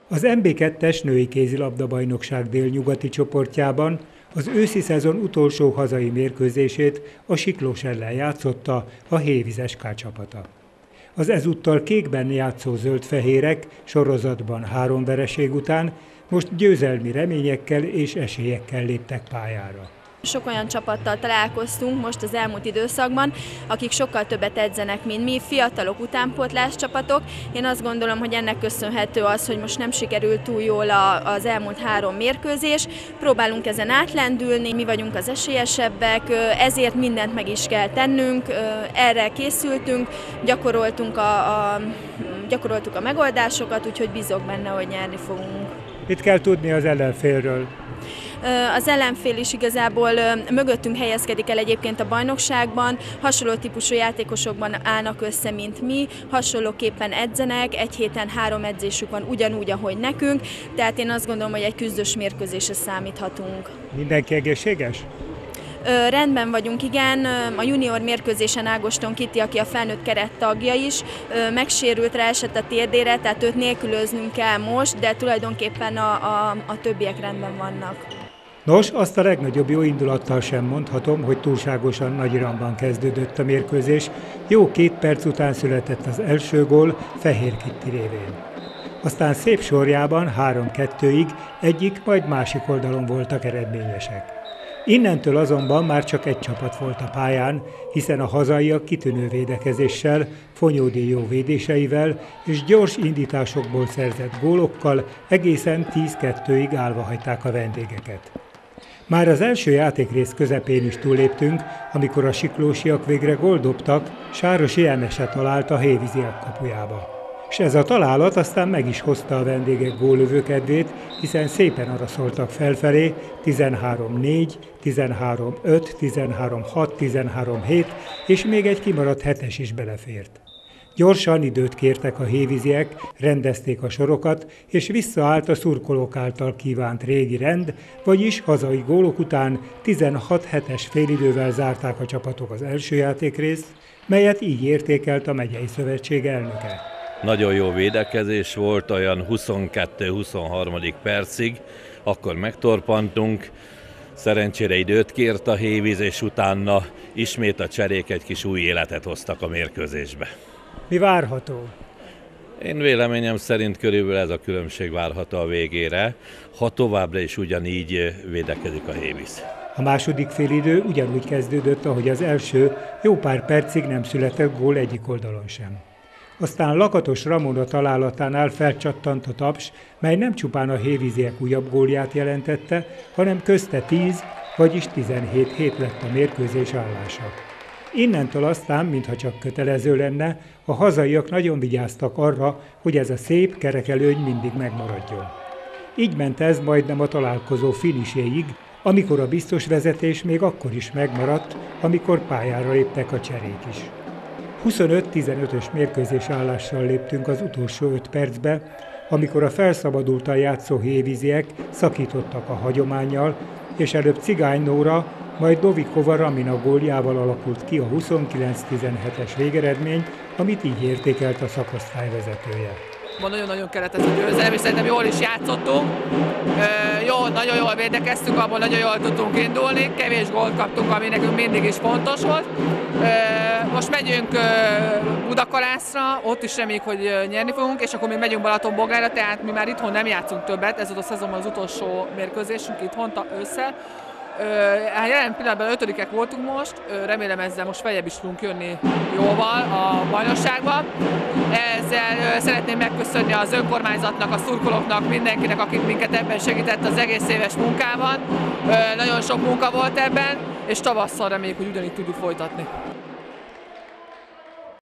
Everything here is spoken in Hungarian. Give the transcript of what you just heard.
Az MB2-es női kézilabda-bajnokság délnyugati csoportjában az őszi szezon utolsó hazai mérkőzését a Siklós ellen játszotta a Hévíz SK csapata. Az ezúttal kékben játszó zöld-fehérek sorozatban 3 vereség után most győzelmi reményekkel és esélyekkel léptek pályára. Sok olyan csapattal találkoztunk most az elmúlt időszakban, akik sokkal többet edzenek, mint mi, fiatalok, utánpótlás csapatok. Én azt gondolom, hogy ennek köszönhető az, hogy most nem sikerült túl jól az elmúlt 3 mérkőzés. Próbálunk ezen átlendülni, mi vagyunk az esélyesebbek, ezért mindent meg is kell tennünk, erre készültünk, gyakoroltuk a megoldásokat, úgyhogy bízok benne, hogy nyerni fogunk. Mit kell tudni az ellenfélről? Az ellenfél is igazából mögöttünk helyezkedik el egyébként a bajnokságban, hasonló típusú játékosokban állnak össze, mint mi, hasonlóképpen edzenek, egy héten 3 edzésük van ugyanúgy, ahogy nekünk, tehát én azt gondolom, hogy egy küzdős mérkőzésre számíthatunk. Mindenki egészséges? Rendben vagyunk, igen. A junior mérkőzésen Ágoston Kitti, aki a felnőtt keret tagja is, megsérült, ráesett a térdére, tehát őt nélkülöznünk kell most, de tulajdonképpen a többiek rendben vannak. Nos, azt a legnagyobb jó indulattal sem mondhatom, hogy túlságosan nagy iramban kezdődött a mérkőzés. Jó 2 perc után született az első gól Fehér Kitti révén. Aztán szép sorjában 3-2-ig egyik, majd másik oldalon voltak eredményesek. Innentől azonban már csak egy csapat volt a pályán, hiszen a hazaiak kitűnő védekezéssel, Fonyódi jó védéseivel és gyors indításokból szerzett gólokkal egészen 10-2-ig állva hagyták a vendégeket. Már az első játékrész közepén is túlléptünk, amikor a siklósiak végre gólt dobtak, Sárosi Emese talált a hévíziak kapujába. És ez a találat aztán meg is hozta a vendégek góllövő kedvét, hiszen szépen araszoltak felfelé, 13-4, 13-5, 13-6, 13-7, és még egy kimaradt 7-es is belefért. Gyorsan időt kértek a hévíziek, rendezték a sorokat, és visszaállt a szurkolók által kívánt régi rend, vagyis hazai gólok után 16-7-es félidővel zárták a csapatok az első játékrészt, melyet így értékelt a megyei szövetség elnöke. Nagyon jó védekezés volt, olyan 22-23. percig, akkor megtorpantunk, szerencsére időt kért a Hévíz, és utána ismét a cserék egy kis új életet hoztak a mérkőzésbe. Mi várható? Én véleményem szerint körülbelül ez a különbség várható a végére, ha továbbra is ugyanígy védekezik a Hévíz. A második félidő ugyanúgy kezdődött, ahogy az első, jó pár percig nem született gól egyik oldalon sem. Aztán Lakatos Ramona találatánál felcsattant a taps, mely nem csupán a hévíziek újabb gólját jelentette, hanem közte 10, vagyis 17-7 lett a mérkőzés állása. Innentől aztán, mintha csak kötelező lenne, a hazaiak nagyon vigyáztak arra, hogy ez a szép kerekelőny mindig megmaradjon. Így ment ez majdnem a találkozó finiséig, amikor a biztos vezetés még akkor is megmaradt, amikor pályára léptek a cserék is. 25-15-ös mérkőzés állással léptünk az utolsó 5 percbe, amikor a felszabadultan játszó hévíziek szakítottak a hagyománnyal, és előbb Cigány Nóra, majd Dovikova Ramina góljával alakult ki a 29-17-es végeredmény, amit így értékelt a szakosztály vezetője. Nagyon-nagyon kellett ez a győzelem, és szerintem jól is játszottunk. Nagyon jól védekeztünk, abból nagyon jól tudtunk indulni, kevés gólt kaptunk, ami nekünk mindig is fontos volt. Most megyünk Budakalászra, ott is reméljük, hogy nyerni fogunk, és akkor még megyünk Balatonbogára, tehát mi már itthon nem játszunk többet, ez volt a szezonban az utolsó mérkőzésünk itthon ősszel. Jelen pillanatban 5-ek voltunk most, remélem ezzel most feljebb is tudunk jönni jóval a bajnokságban. Ezzel szeretném megköszönni az önkormányzatnak, a szurkolóknak, mindenkinek, akik minket ebben segített az egész éves munkában. Nagyon sok munka volt ebben, és tavasszal reméljük, hogy ugyanígy tudjuk folytatni.